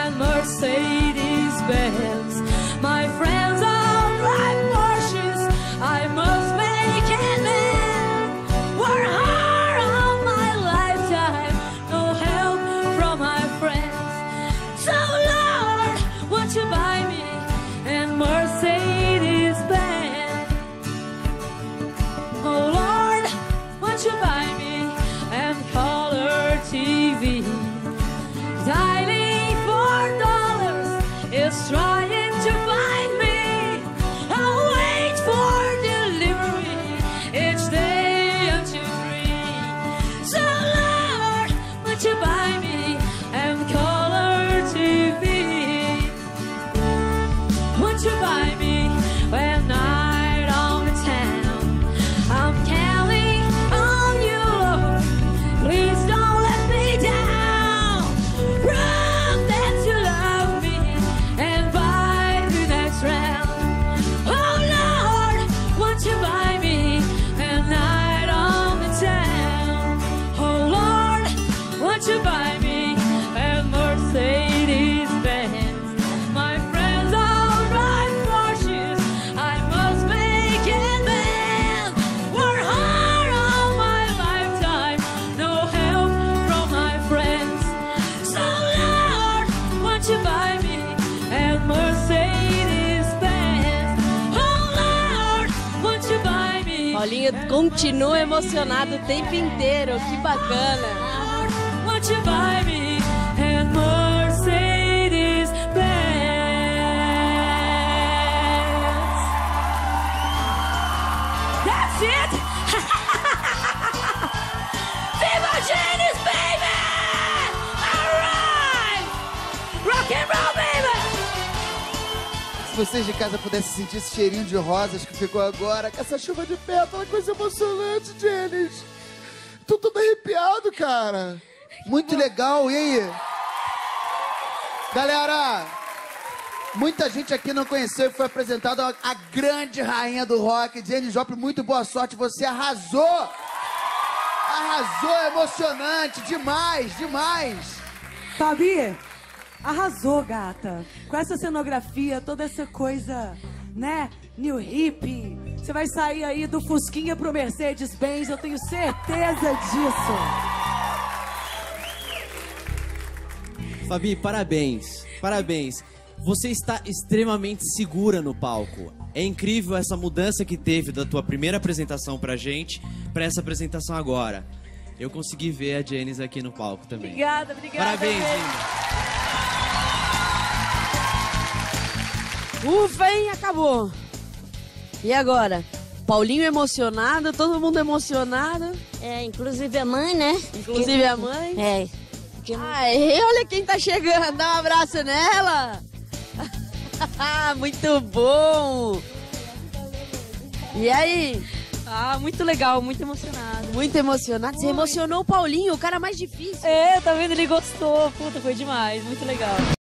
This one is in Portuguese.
and Mercedes-Benz. My friends all drive Porsches, I must make it then. Work hard all my lifetime, no help from my friends. So Lord, won't you buy me and Mercedes-Benz? Oh Lord, won't you buy me and color TV? Dialing $4 is trying to find me. I'll wait for delivery each day until 3. So Lord, won't you buy me and color TV? Won't you buy me when night on the town? I'm counting on you, Lord. Please don't let me down. Prove that you love me and buy the next round. Oh Lord, won't you buy me and night on the town? Oh Lord, won't you buy me and Mercedes-Benz? My friends all drive Porsches, I must make it then. Work hard all my lifetime, no help from my friends. So Lord, won't you buy me and Mercedes-Benz? Oh Lord, won't you buy me? Paulinho continua emocionado o tempo inteiro, que bacana. Lord, won't you buy me and Mercedes-Benz? That's it! Viva Janis, baby! Alright! Rock and roll, baby! Se vocês de casa pudessem sentir esse cheirinho de rosas que ficou agora, com essa chuva de pétala, coisa emocionante, Janis. Tô todo arrepiado, cara. Muito legal, e aí? Galera, muita gente aqui não conheceu e foi apresentada a grande rainha do rock, Janis Joplin. Muito boa sorte, você arrasou! Arrasou, emocionante, demais, demais! Fabi, arrasou, gata. Com essa cenografia, toda essa coisa, né? New Hip. Você vai sair aí do Fusquinha pro Mercedes-Benz, eu tenho certeza disso. Fabi, parabéns, parabéns. Você está extremamente segura no palco. É incrível essa mudança que teve da tua primeira apresentação pra gente, pra essa apresentação agora. Eu consegui ver a Janis aqui no palco também. Obrigada, obrigada. Parabéns, beijo. linda. Ufa, hein? Acabou. E agora? Paulinho emocionado, todo mundo emocionado. É, inclusive a mãe, né? Inclusive a mãe. É. Ai, olha quem tá chegando, dá um abraço nela. Muito bom. E aí? Ah, muito legal, muito emocionado. Muito emocionado. Você emocionou o Paulinho, o cara mais difícil. É, tá vendo? Ele gostou. Puta, foi demais. Muito legal.